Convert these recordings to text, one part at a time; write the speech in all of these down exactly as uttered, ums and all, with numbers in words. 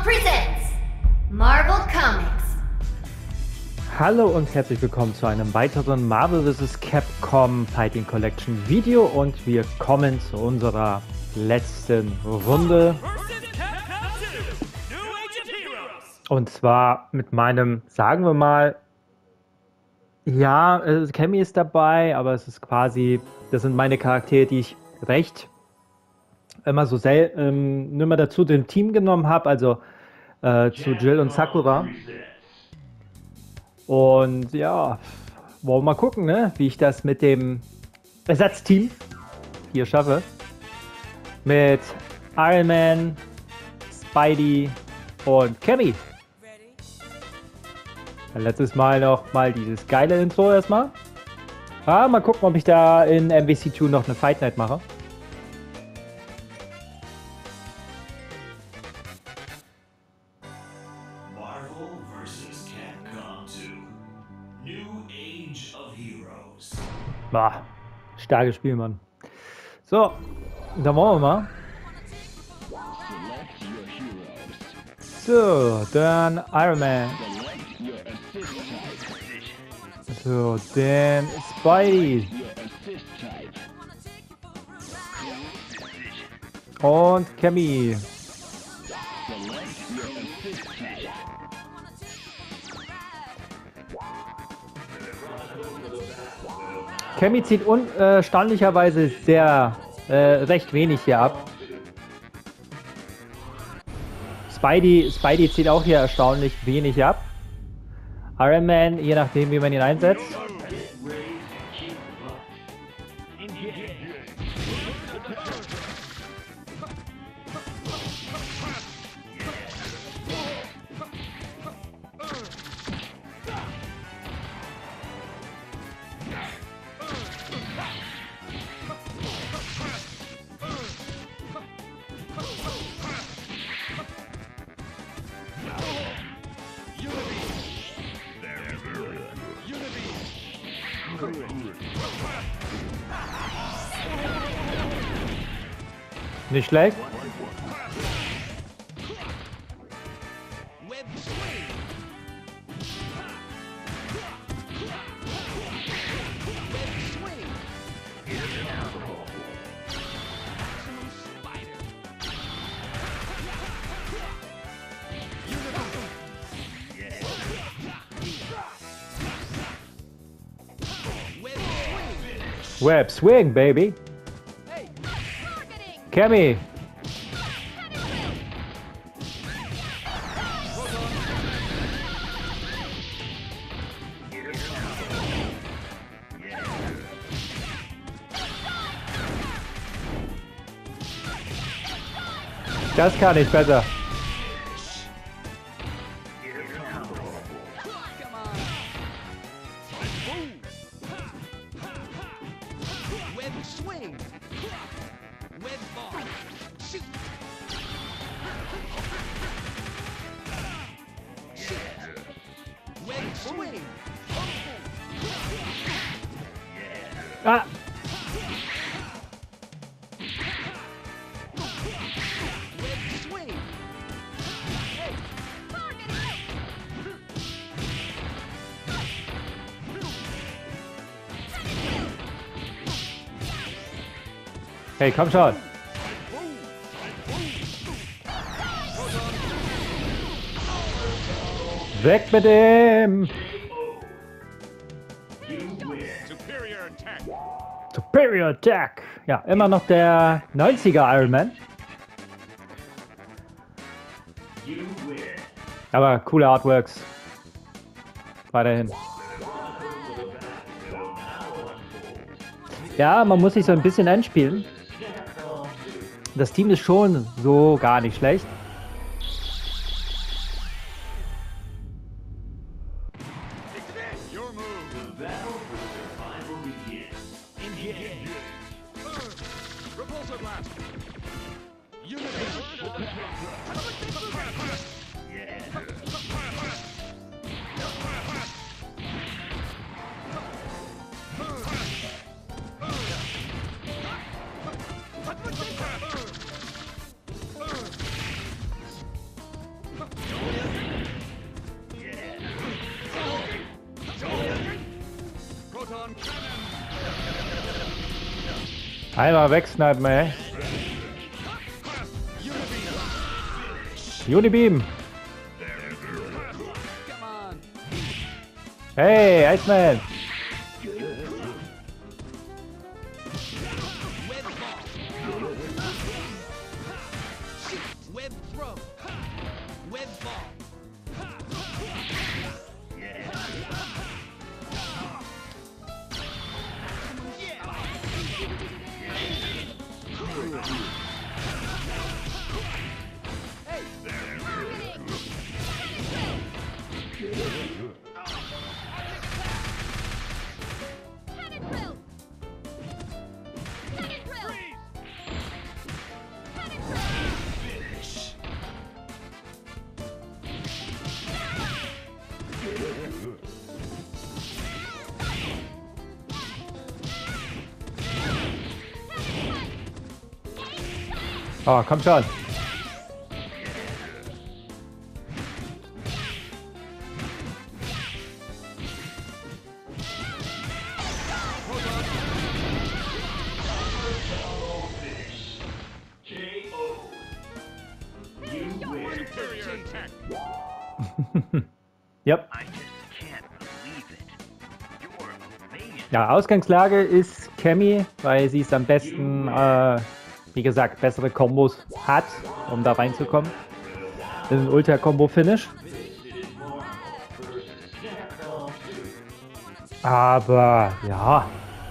presents Marvel Comics. Hallo und herzlich willkommen zu einem weiteren Marvel versus. Capcom Fighting Collection Video und wir kommen zu unserer letzten Runde. Und zwar mit meinem, sagen wir mal, ja, äh, Cammy ist dabei, aber es ist quasi, das sind meine Charaktere, die ich recht immer so sel ähm, nur mal dazu dem Team genommen habe, also äh, zu Jill und Sakura. Und ja, wollen wir mal gucken, ne, wie ich das mit dem Ersatzteam hier schaffe. Mit Iron Man, Spidey und Cammy. Letztes Mal noch mal dieses geile Intro erstmal. Ah, mal gucken, ob ich da in M V C zwei noch eine Fight Night mache. Marvel versus. Capcom zwei. New Age of Heroes. Bah, starkes Spiel, Mann. So, dann wollen wir mal. So, dann Iron Man. So, dann Spidey. Und Cammy. Cammy zieht un äh, erstaunlicherweise sehr äh, recht wenig hier ab. Spidey, Spidey zieht auch hier erstaunlich wenig ab. Iron Man, je nachdem wie man ihn einsetzt. Nicht schlecht. Web swing, baby. Cammy. Das kann ich besser. Ah. Hey, komm schon. Weg mit dem. Superior Attack. Ja, immer noch der neunziger Iron Man. Aber coole Artworks. Weiterhin. Ja, man muss sich so ein bisschen einspielen. Das Team ist schon so gar nicht schlecht. Einmal wegsnipen, ey. Unibeam. Hey, Iceman. Oh, komm schon. Yep. Ja, Ausgangslage ist Cammy, weil sie es am besten, äh, wie gesagt, bessere Kombos hat, um da reinzukommen. Das ist ein Ultra-Combo-Finish. Aber, ja.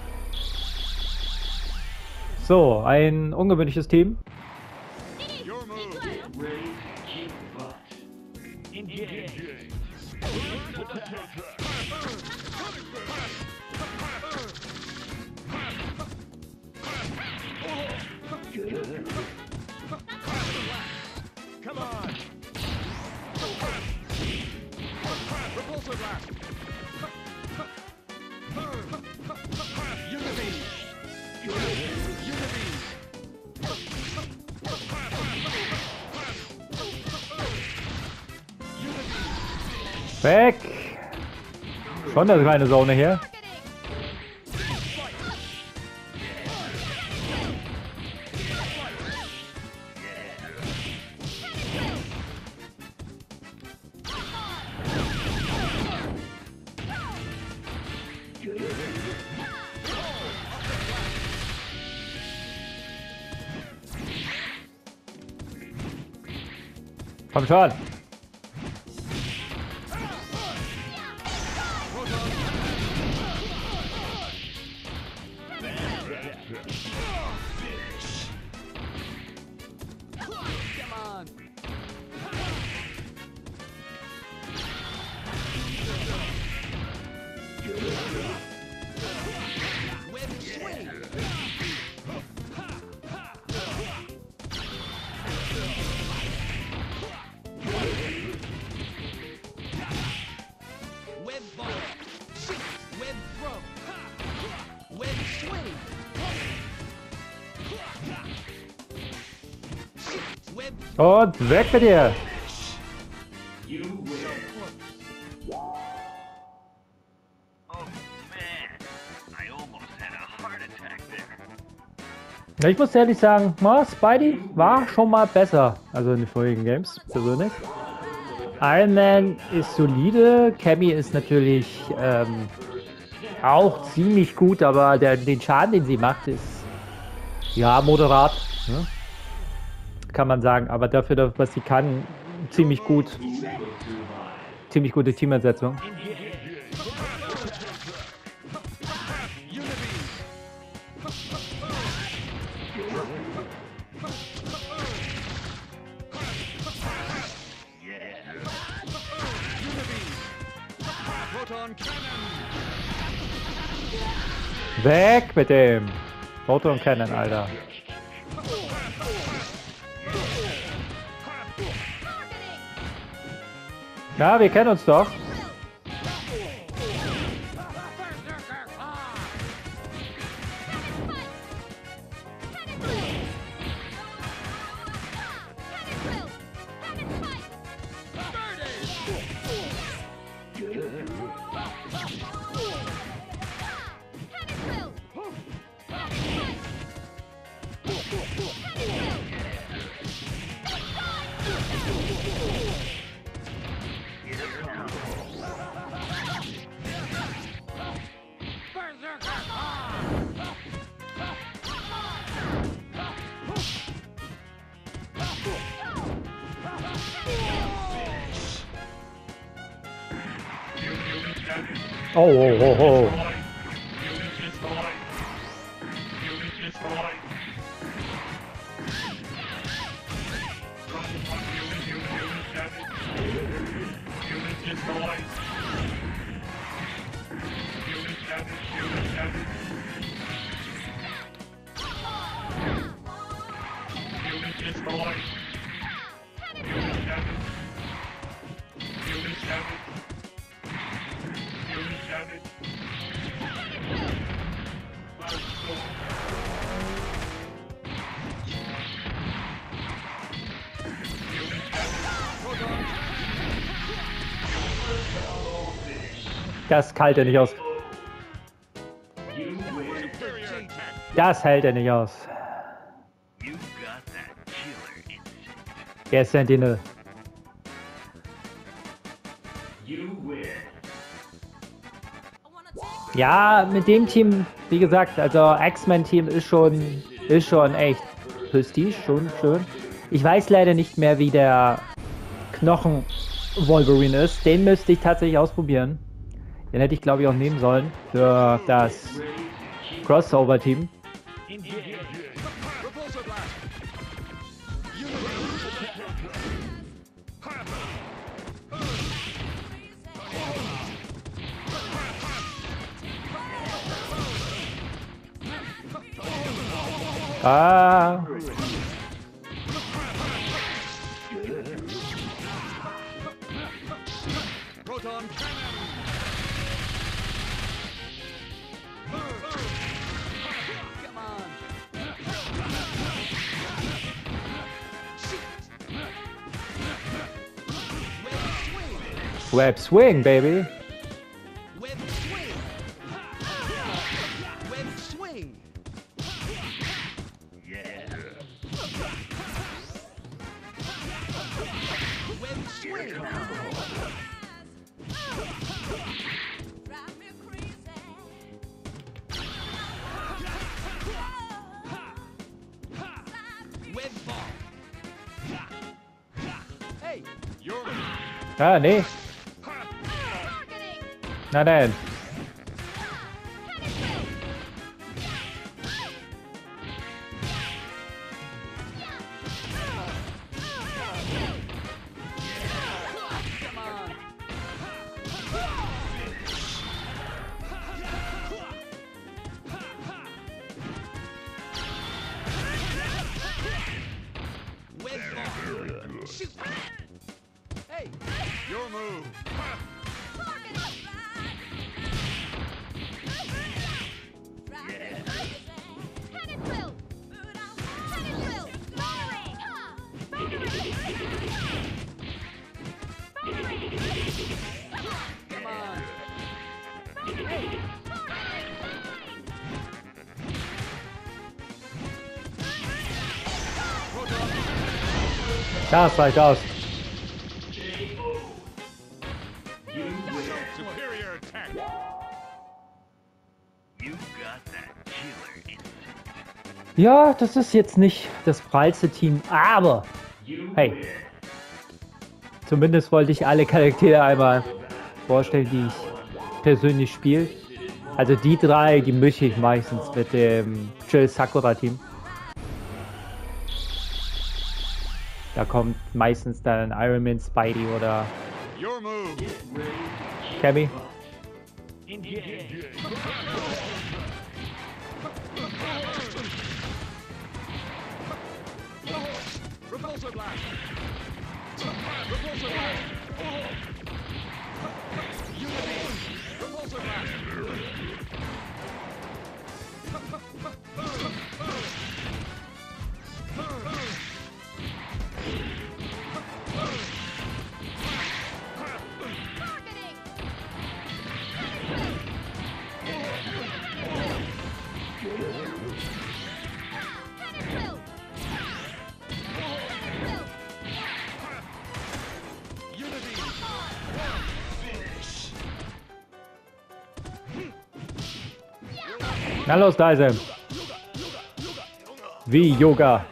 So, ein ungewöhnliches Team. Come on! Repulsor blast! Unibeam! Unibeam! Weg! Schon eine kleine Zone hier. Komm schon! Und weg mit dir! Ich muss ehrlich sagen, na, Spidey war schon mal besser, also in den vorigen Games, persönlich. Iron Man ist solide, Cammy ist natürlich ähm, auch ziemlich gut, aber der, den Schaden, den sie macht, ist ja moderat, ne? Kann man sagen, aber dafür, was sie kann, ziemlich gut, ziemlich gute Teamersetzung. Weg mit dem Proton Cannon, Alter. Ja, wir kennen uns doch. Oh, oh, oh, oh. Das hält er nicht aus. Das hält er nicht aus. Der Sentinel. Ja, mit dem Team, wie gesagt, also X-Men-Team ist schon, ist schon echt Prestige, schon schön. Ich weiß leider nicht mehr, wie der Knochen-Wolverine ist. Den müsste ich tatsächlich ausprobieren. Den hätte ich, glaube ich, auch nehmen sollen für das Crossover-Team. Ah. Proton cannon. Come on. Web swing, baby. Web swing. Web swing. Web swing. Web ball. Hey, you're Ah, nee. Na denn. come on. Web ball. Shoot. Hey, your move. Come on. Das reicht aus. Superior attack. Ja, das ist jetzt nicht das prallste Team, aber hey, zumindest wollte ich alle Charaktere einmal vorstellen, die ich persönlich spiele. Also die drei, die mische ich meistens mit dem Jill Sakura Team. Da kommt meistens dann Iron Man, Spidey oder Your move. Cammy. Repulsor blast. Repulsor blast. Unity. Repulsor blast. Unity. Na los, da ist er. Wie Yoga.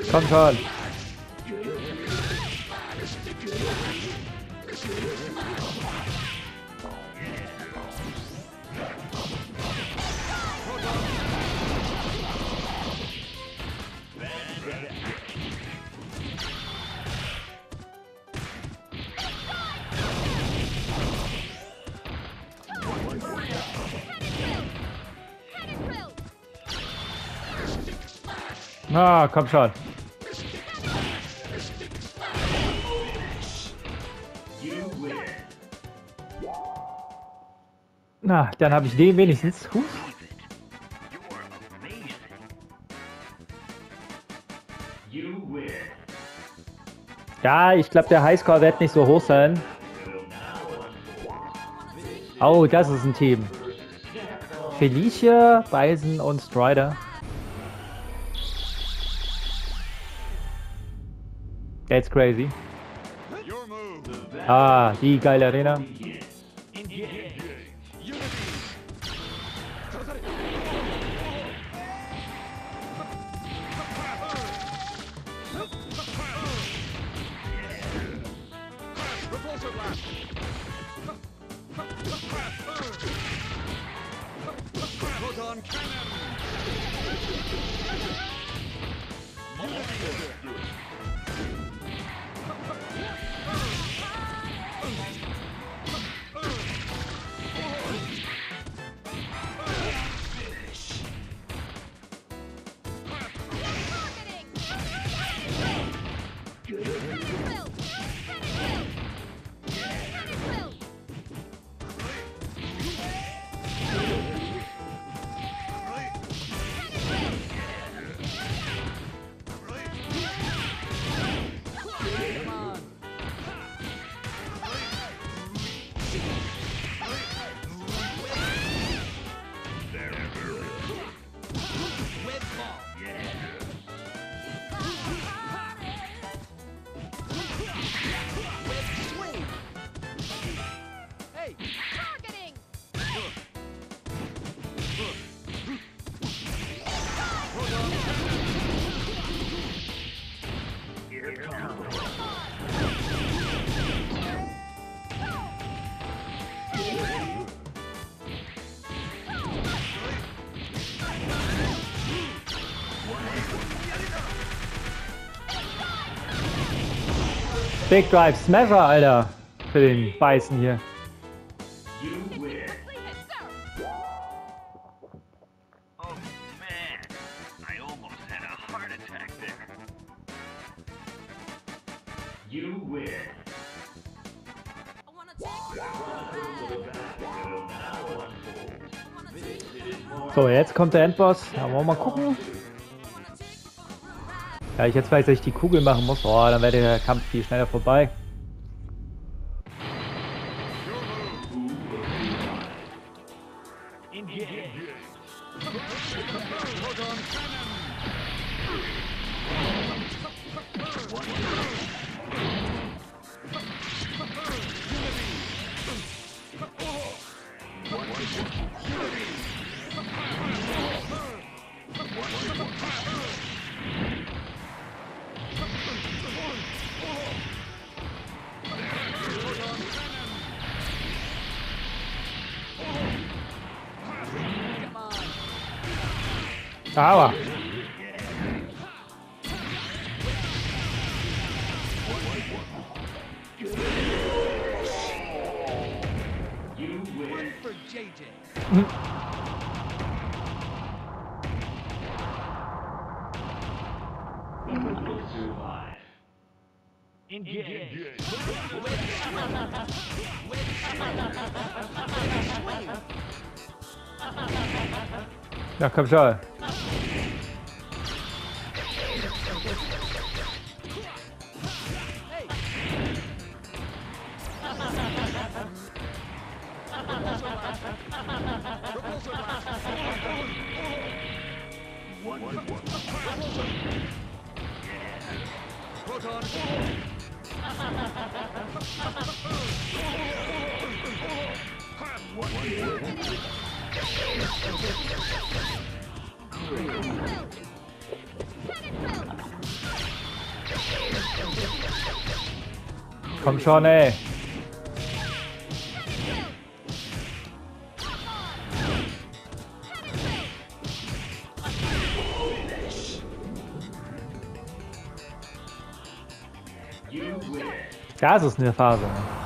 Komm schon. Na, komm schon. Na, dann habe ich den wenigstens. Huh. Ja, ich glaube, der Highscore wird nicht so hoch sein. Oh, das ist ein Team. Felicia, Bison und Strider. That's crazy. Your move. Ah, die geile Arena. Repulsor blast. Proton cannon. Big Drive Smasher, Alter. Für den Weißen hier. Oh man, I almost had a heart attack there. You win. So, jetzt kommt der Endboss. Da wollen wir mal gucken. Ja, ich jetzt weiß, dass ich die Kugel machen muss. Oh, dann wäre der Kampf viel schneller vorbei. Aua. One for J J. Ja, komm schon. Proton. Komm schon, ey. Das ist eine Phase.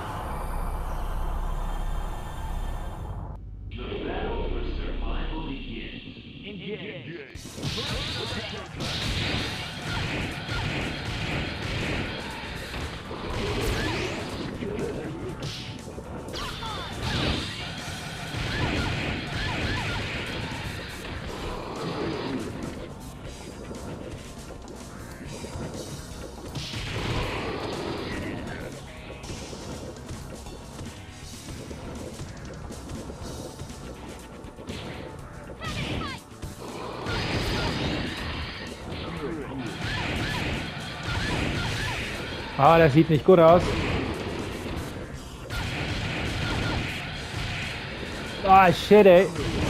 Ah, das sieht nicht gut aus. Ah, shit, ey.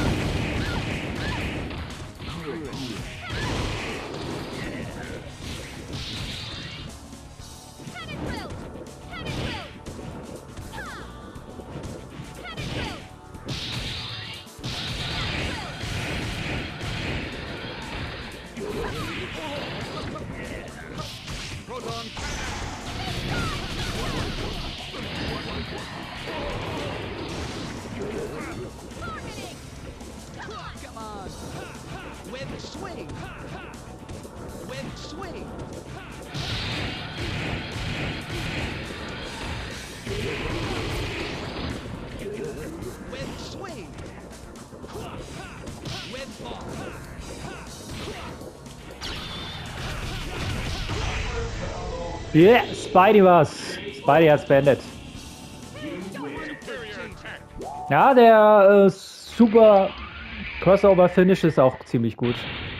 Proton Come on. Web swing. Web swing. Web swing. Web ball. Yeah, Spidey war's. Spidey hat's beendet. Ja, der äh, super Crossover-Finish ist auch ziemlich gut.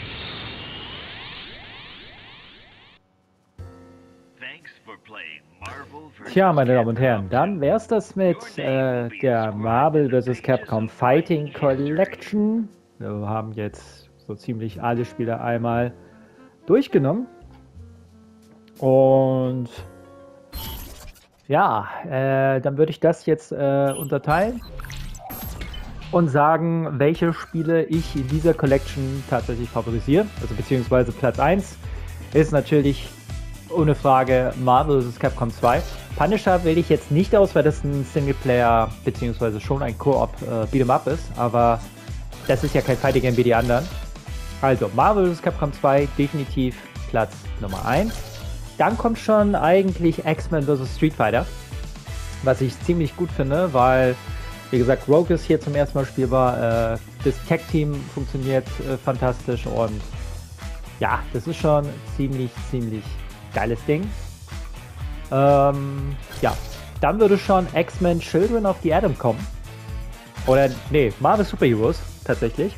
Thanks for playing Marvel versus. Tja, meine Damen und Herren, dann wär's das mit äh, der Marvel versus. Capcom Fighting Collection. Wir haben jetzt so ziemlich alle Spiele einmal durchgenommen. Und ja, äh, dann würde ich das jetzt äh, unterteilen und sagen, welche Spiele ich in dieser Collection tatsächlich favorisiere. Also beziehungsweise Platz eins ist natürlich ohne Frage Marvel versus. Capcom zwei. Punisher wähle ich jetzt nicht aus, weil das ein Singleplayer beziehungsweise schon ein Koop äh, Beat'em Up ist, aber das ist ja kein Fighting Game wie die anderen. Also Marvel versus. Capcom zwei definitiv Platz Nummer eins. Dann kommt schon eigentlich X-Men versus. Street Fighter, was ich ziemlich gut finde, weil, wie gesagt, Rogue ist hier zum ersten Mal spielbar, äh, das Tag-Team funktioniert äh, fantastisch und ja, das ist schon ziemlich, ziemlich geiles Ding. Ähm, ja, dann würde schon X-Men Children of the Atom kommen. Oder, nee, Marvel Super Heroes tatsächlich.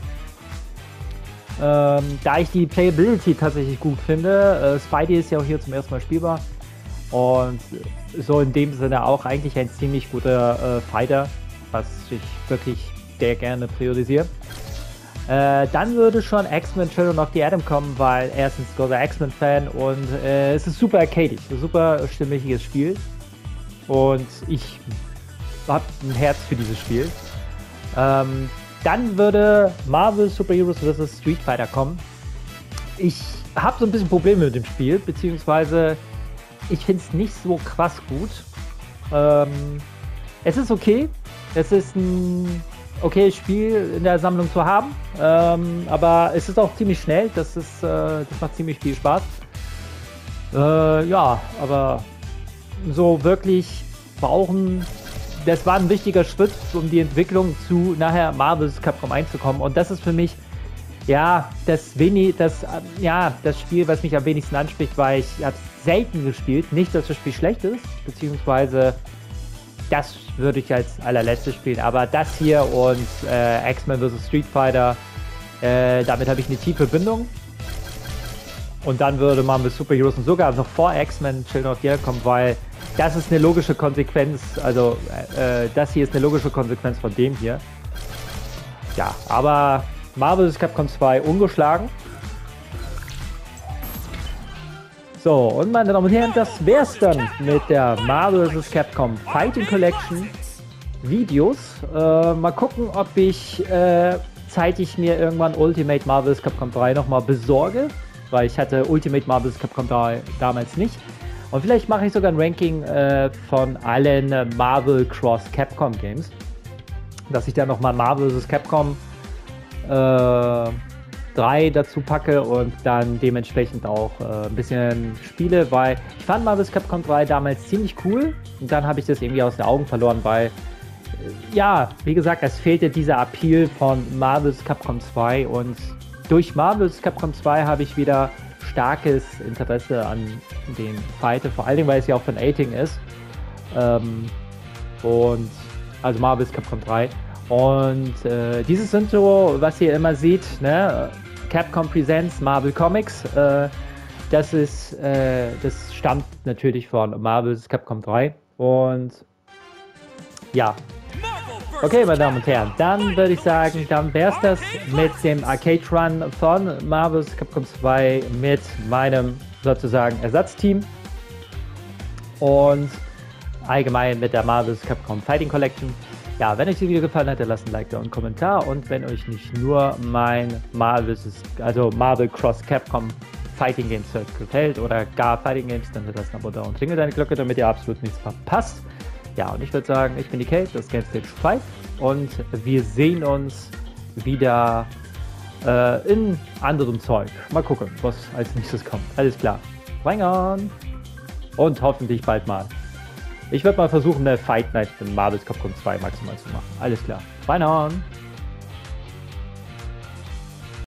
Ähm, da ich die Playability tatsächlich gut finde, äh, Spidey ist ja auch hier zum ersten Mal spielbar und so in dem Sinne auch eigentlich ein ziemlich guter äh, Fighter, was ich wirklich sehr gerne priorisiere. Äh, dann würde schon X-Men Children of the Atom kommen, weil erstens großer X-Men-Fan und äh, es ist super arcadig, ein super stimmiges Spiel und ich habe ein Herz für dieses Spiel. Ähm, Dann würde Marvel Super Heroes versus. Street Fighter kommen. Ich habe so ein bisschen Probleme mit dem Spiel, beziehungsweise ich finde es nicht so krass gut. Ähm, es ist okay. Es ist ein okayes Spiel in der Sammlung zu haben, ähm, aber es ist auch ziemlich schnell. Das, ist, äh, das macht ziemlich viel Spaß. Äh, ja, aber so wirklich brauchen... Das war ein wichtiger Schritt, um die Entwicklung zu nachher Marvel versus. Capcom einzukommen. Und das ist für mich, ja, das, wenig, das, ja, das Spiel, was mich am wenigsten anspricht, weil ich habe es selten gespielt. Nicht, dass das Spiel schlecht ist, beziehungsweise das würde ich als allerletztes spielen. Aber das hier und äh, X-Men versus. Street Fighter, äh, damit habe ich eine tiefe Bindung. Und dann würde Marvel Super Heroes und sogar noch vor X-Men Children of the Atom kommen, weil das ist eine logische Konsequenz, also äh, das hier ist eine logische Konsequenz von dem hier. Ja, aber Marvel versus. Capcom zwei ungeschlagen. So, und meine Damen und Herren, das wär's dann mit der Marvel versus. Capcom Fighting Collection Videos. Äh, mal gucken, ob ich äh, zeitig mir irgendwann Ultimate Marvel versus. Capcom drei nochmal besorge, weil ich hatte Ultimate Marvel versus. Capcom drei damals nicht. Und vielleicht mache ich sogar ein Ranking äh, von allen äh, Marvel Cross Capcom Games, dass ich dann nochmal Marvel versus. Capcom äh, drei dazu packe und dann dementsprechend auch äh, ein bisschen spiele, weil ich fand Marvel versus. Capcom drei damals ziemlich cool und dann habe ich das irgendwie aus den Augen verloren, weil äh, ja, wie gesagt, es fehlte dieser Appeal von Marvel versus. Capcom zwei und durch Marvel versus. Capcom zwei habe ich wieder starkes Interesse an den Fighter, vor allen Dingen, weil es ja auch von A-Ting ist ähm, und also Marvel versus. Capcom drei. Und äh, dieses Intro, was ihr immer seht, ne, Capcom Presents Marvel Comics, äh, das ist, äh, das stammt natürlich von Marvel versus. Capcom drei. Und ja, okay, meine Damen und Herren, dann würde ich sagen, dann wäre es das mit dem Arcade Run von Marvel versus. Capcom zwei mit meinem sozusagen Ersatzteam und allgemein mit der Marvel versus. Capcom Fighting Collection. Ja, wenn euch das Video gefallen hat, dann lasst ein Like da und einen Kommentar. Und wenn euch nicht nur mein Marvel versus. Also Marvel Cross Capcom Fighting Games gefällt oder gar Fighting Games, dann lasst ein Abo da und klingelt eine Glocke, damit ihr absolut nichts verpasst. Ja, und ich würde sagen, ich bin die Kate, das ist Game Stage fünf und wir sehen uns wieder äh, in anderem Zeug. Mal gucken, was als nächstes kommt. Alles klar. Rein und hoffentlich bald mal. Ich werde mal versuchen, eine Fight Night in Marvel versus. Capcom zwei maximal zu machen. Alles klar. Rein